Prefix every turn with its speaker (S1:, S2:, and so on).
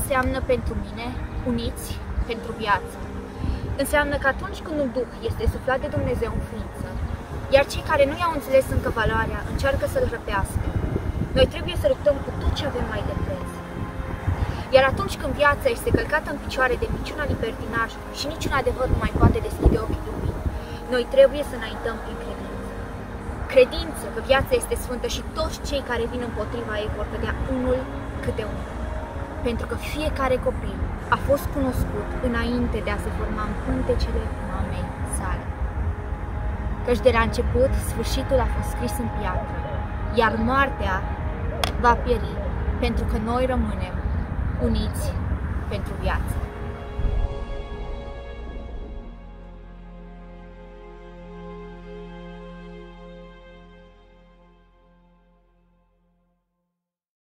S1: înseamnă pentru mine uniți pentru viață. Înseamnă că atunci când un duh este suflat de Dumnezeu în ființă, iar cei care nu i-au înțeles încă valoarea încearcă să-l răpească, noi trebuie să luptăm cu tot ce avem mai de preț. Iar atunci când viața este călcată în picioare de minciuna, libertinajului și niciun adevăr nu mai poate deschide ochii lumii, noi trebuie să înaintăm prin credință. Credință că viața este sfântă și toți cei care vin împotriva ei vor vedea unul câte unul. Pentru că fiecare copil a fost cunoscut înainte de a se forma în pântecele mamei sale. Căci de la început, sfârșitul a fost scris în piatră, iar moartea va pieri, pentru că noi rămânem uniți pentru viață.